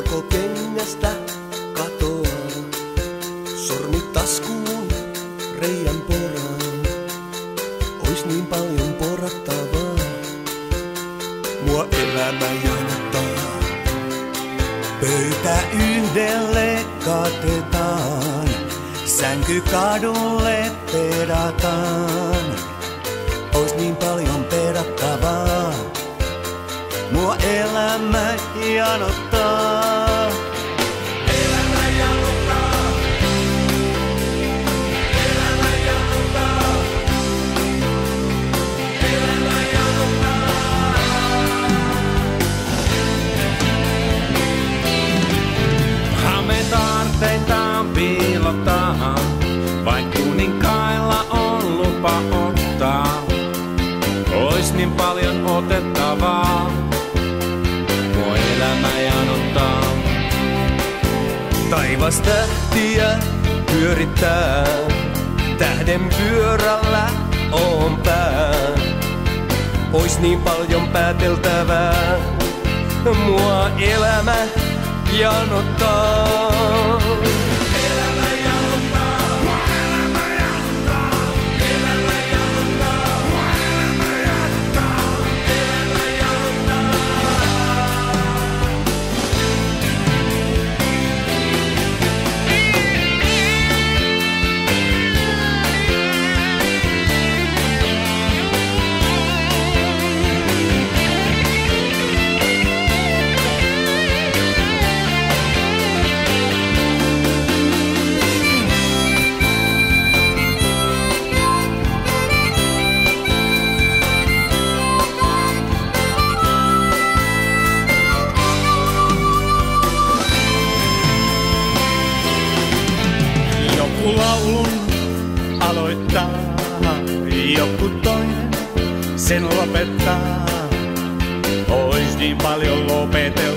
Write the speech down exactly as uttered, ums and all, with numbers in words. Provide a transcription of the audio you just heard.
koko kengästä katoaa. Sormi taskuun reijän poraan. Ois niin paljon porattavaa. Mua elämä janottaa. Pöytä yhdelle katetaan. Sänky kadulle pedataan. Ois niin paljon pedattavaa. Mua elämä janottaa. Elämä janottaa. Elämä janottaa. Elämä janottaa. Hameet aarteitaan piilotaan. Vain kuninkailla on lupa ottaa. Ois niin paljon otettavaa. Mua elämä janottaa. Taivas tähtiä pyörittää. Tähden pyörällä oon pää. Ois niin paljon pääteltävää. Mua elämä janottaa. Laulun aloittaa, joku toinen sen lopettaa. Ois niin paljon lopeteltavaa.